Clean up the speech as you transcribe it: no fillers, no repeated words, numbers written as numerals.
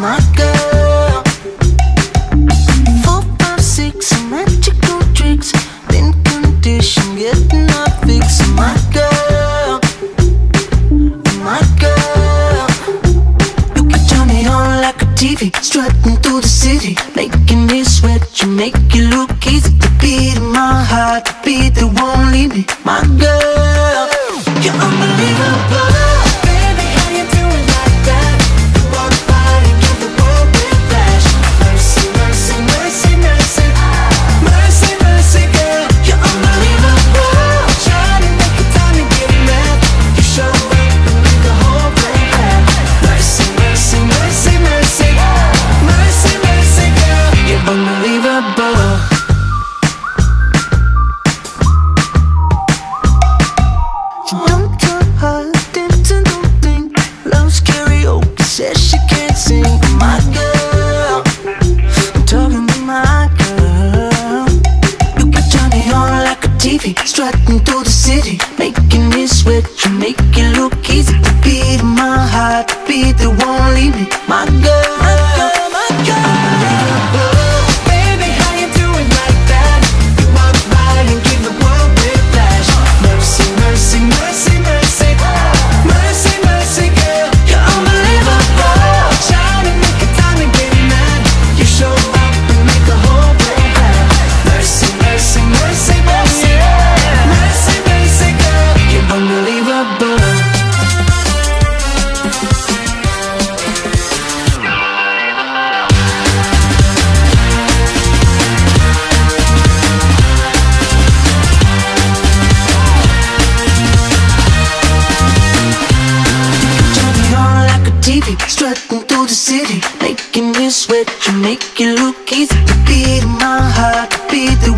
my girl. 4, 5, 6, some magical tricks, thin condition, getting a fix. My girl, my girl. You can turn me on like a TV, strutting through the city, making me sweat. You make it look easy, the beat in my heart, the beat that won't leave me. My girl, you're unbelievable. Don't tell her, dancing, don't think. Loves karaoke, says she can't sing. My girl, I'm talking to my girl. You can turn me on like a TV, strutting through the city, making me sweat. You make it look easy, the beat in my heart, the beat that won't leave me. My girl, my girl, you're unbelievable. Strutting through the city, making me sweat. You make it look easy, the beat in my heart, the beat that